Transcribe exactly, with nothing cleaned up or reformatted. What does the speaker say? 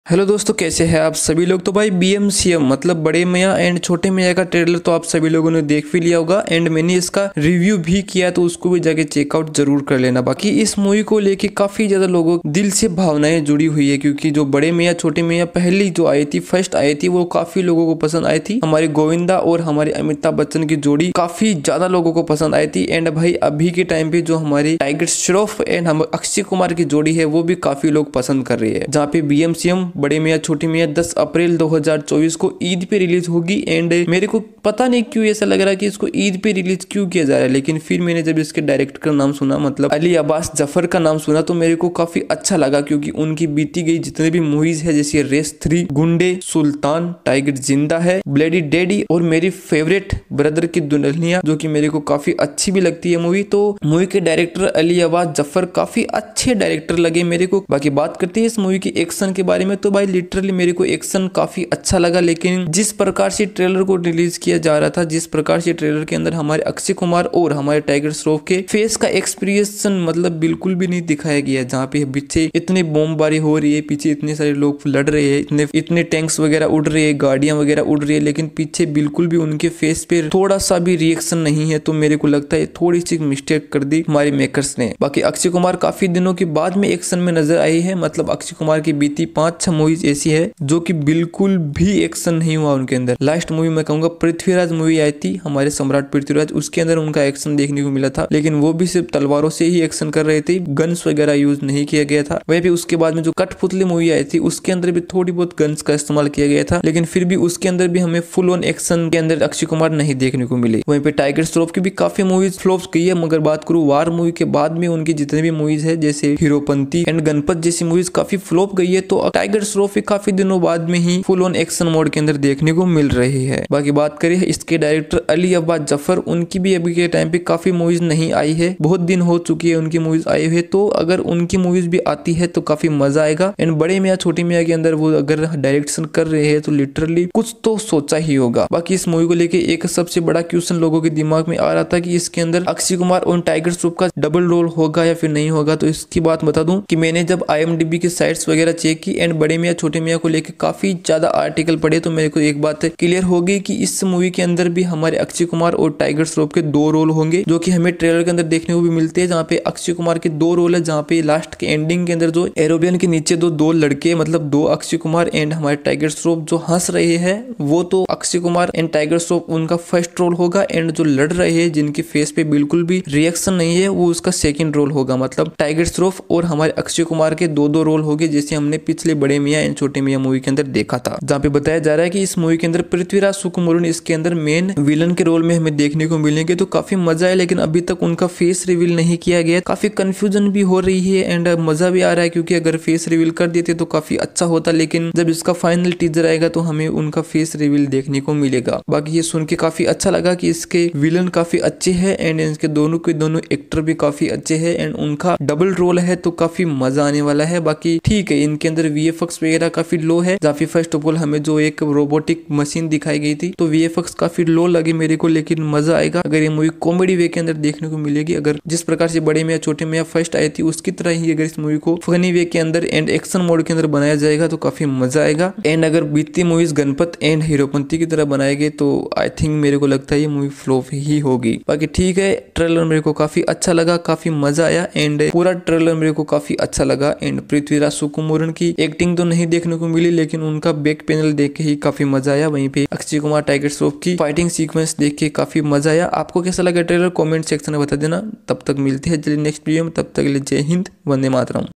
Hello दोस्तों, कैसे हैं आप सभी लोग। तो भाई बीएमसीएम मतलब बड़े मियाँ एंड छोटे मियाँ का ट्रेलर तो आप सभी लोगों ने देख भी लिया होगा एंड मैंने इसका रिव्यू भी किया, तो उसको भी जाके चेकआउट जरूर कर लेना। बाकी इस मूवी को लेके काफी ज्यादा लोगों दिल से भावनाएं जुड़ी हुई है, क्योंकि जो बड़े मियाँ छोटे मियाँ पहली जो आई थी, फर्स्ट आई थी, वो काफी लोगों को पसंद आई थी। हमारे गोविंदा और हमारे अमिताभ बच्चन की जोड़ी काफी ज्यादा लोगों को पसंद आई थी। एंड भाई अभी के टाइम पे जो हमारी टाइगर श्रॉफ एंड हम अक्षय कुमार की जोड़ी है, वो भी काफी लोग पसंद कर रही है। जहाँ पे बीएमसीएम बड़े मियाँ छोटी मियाँ दस अप्रैल दो हज़ार चौबीस को ईद पे रिलीज होगी। एंड मेरे को पता नहीं क्यों ऐसा लग रहा है कि इसको ईद पे रिलीज क्यों किया जा रहा है, लेकिन फिर मैंने जब इसके डायरेक्टर का नाम सुना, मतलब अली अब्बास जफर का नाम सुना, तो मेरे को काफी अच्छा लगा, क्योंकि उनकी बीती गई जितने भी मूवीज है, जैसे रेस थ्री, गुंडे, सुल्तान, टाइगर जिंदा है, ब्लेडी डैडी और मेरी फेवरेट ब्रदर की दुल्हनिया, जो कि मेरे को काफी अच्छी भी लगती है मूवी। तो मूवी के डायरेक्टर अली अब्बास जफर काफी अच्छे डायरेक्टर लगे मेरे को। बाकी बात करते हैं इस मूवी की एक्शन के बारे में, तो भाई लिटरली मेरे को एक्शन काफी अच्छा लगा, लेकिन जिस प्रकार से ट्रेलर को रिलीज किया जा रहा था, जिस प्रकार से ट्रेलर के अंदर हमारे अक्षय कुमार और हमारे टाइगर श्रॉफ के फेस का एक्सप्रेशन मतलब बिल्कुल भी नहीं दिखाया गया। जहाँ पे पीछे इतनी बमबारी हो रही है, पीछे इतने सारे लोग लड़ रहे हैं, इतने इतने टैंक्स वगैरह उड़ रही है, गाड़ियां वगैरह उड़ रही है, लेकिन पीछे बिल्कुल भी उनके फेस पे थोड़ा सा भी रिएक्शन नहीं है। तो मेरे को लगता है थोड़ी सी मिस्टेक कर दी हमारे मेकर्स ने। बाकी अक्षय कुमार काफी दिनों के बाद में एक्शन में नजर आई है, मतलब अक्षय कुमार की बीती पांच छह मूवीज ऐसी है जो कि बिल्कुल भी एक्शन नहीं हुआ उनके अंदर। लास्ट मूवी मैं कहूंगा पृथ्वीराज मूवी आई थी, हमारे सम्राट पृथ्वीराज, उसके अंदर उनका एक्शन देखने को मिला था, लेकिन वो भी सिर्फ तलवारों से ही एक्शन कर रहे थे, गन्स वगैरह यूज नहीं किया गया था। वहीं पे उसके बाद में जो कठपुतली मूवी आई थी, उसके अंदर भी थोड़ी बहुत गन्स का इस्तेमाल किया गया था, लेकिन फिर भी उसके अंदर भी हमें फुल ऑन एक्शन के अंदर अक्षय कुमार नहीं देखने को मिले। वहीं पे टाइगर श्रॉफ की भी काफी मूवीज फ्लॉप गई है, मगर बात करूँ वार मूवी के बाद में उनकी जितने भी मूवीज है, जैसे हीरोपंती एंड गणपत जैसी मूवीज काफी फ्लॉप गई है, तो टाइगर श्रॉफ काफी दिनों बाद में ही फुल ऑन एक्शन मोड के अंदर देखने को मिल रही है। बाकी बात करें इसके डायरेक्टर अली अब्बास जफर, उनकी भी अभी के टाइम पे काफी मूवीज नहीं आई है, बहुत दिन हो चुकी है उनकी मूवीज आई हुए, तो अगर उनकी मूवीज भी आती है तो काफी मजा आएगा। एंड बड़े मियाँ छोटी मियाँ के अंदर वो अगर डायरेक्शन कर रहे हैं तो लिटरली कुछ तो सोचा ही होगा। बाकी इस मूवी को लेके एक सबसे बड़ा क्वेश्चन लोगों के दिमाग में आ रहा था कि इसके अंदर अक्षय कुमार और टाइगर श्रॉफ का डबल रोल होगा या फिर नहीं होगा। तो इसकी बात बता दूं कि मैंने जब आईएमडीबी के साइट्स वगैरह चेक की एंड बड़े मियाँ छोटे मियाँ को लेके काफी ज्यादा आर्टिकल पढ़े, तो मेरे को एक बात क्लियर हो गई कि इस मूवी के अंदर भी हमारे अक्षय कुमार और टाइगर श्रॉफ के दो रोल होंगे, जो कि हमें ट्रेलर के अंदर देखने को भी मिलते हैं। जहाँ पे अक्षय कुमार के दो रोल है, जहाँ पे लास्ट के एंडिंग के अंदर जो एरोप्लेन के नीचे दो दो लड़के, मतलब दो अक्षय कुमार एंड हमारे टाइगर श्रॉफ जो हंस रहे हैं, वो तो अक्षय कुमार एंड टाइगर श्रॉफ उनका फर्स्ट रोल होगा। एंड जो लड़ रहे हैं जिनके फेस पे बिल्कुल भी रिएक्शन नहीं है, वो उसका सेकंड रोल होगा। मतलब टाइगर श्रॉफ और हमारे अक्षय कुमार के दो दो रोल होंगे, जैसे हमने पिछले बड़े मियाँ एंड छोटे मियाँ मूवी के अंदर देखा था। जहाँ पे बताया जा रहा है कि इस मूवी के अंदर पृथ्वीराज सुकुमारन इसके अंदर मेन विलन के रोल में हमें देखने को मिलेंगे, तो काफी मजा है। लेकिन अभी तक उनका फेस रिवील नहीं किया गया, काफी कंफ्यूजन भी हो रही है एंड मजा भी आ रहा है, क्योंकि अगर फेस रिवील कर देते तो काफी अच्छा होता, लेकिन जब इसका फाइनल टीजर आएगा तो हमें उनका फेस रिवील देखने को मिलेगा। बाकी ये सुन के काफी अच्छा लगा कि इसके विलन काफी अच्छे है एंड इसके दोनों के दोनों एक्टर भी काफी अच्छे है एंड उनका डबल रोल है, तो काफी मजा आने वाला है। बाकी ठीक है, इनके अंदर वीएफएक्स वगैरह काफी लो है। जहाँ पे फर्स्ट ऑफ ऑल हमें जो एक रोबोटिक मशीन दिखाई गई थी, तो वीएफएक्स काफी लो लगे मेरे को, लेकिन मजा आएगा अगर ये मूवी कॉमेडी वे के अंदर देखने को मिलेगी। अगर जिस प्रकार से बड़े मियाँ छोटे मियाँ फर्स्ट आई थी, उसकी तरह ही अगर इस मूवी को फनी वे के अंदर एंड एक्शन मोड के अंदर बनाया जाएगा तो काफी मजा आएगा। एंड अगर बीती मूवीज गणपत एंड हीरोपंती की तरह बनाएंगे तो आई थिंक मेरे को लगता है ये मूवी फ्लॉप ही होगी। बाकी ठीक है, ट्रेलर मेरे को काफी अच्छा लगा, काफी मजा आया एंड पूरा ट्रेलर मेरे को काफी अच्छा लगा। एंड पृथ्वीराज सुकुमारन की एक्टिंग तो नहीं देखने को मिली, लेकिन उनका बैक पैनल देख के ही काफी मजा आया। वहीं पे अक्षय कुमार टाइगर श्रॉफ की फाइटिंग सीक्वेंस देख के काफी मजा आया। आपको कैसा लगा ट्रेलर, कमेंट सेक्शन में बता देना। तब तक मिलते हैं जल्दी नेक्स्ट वीडियो में, तब तक के लिए जय हिंद, वंदे मातरम।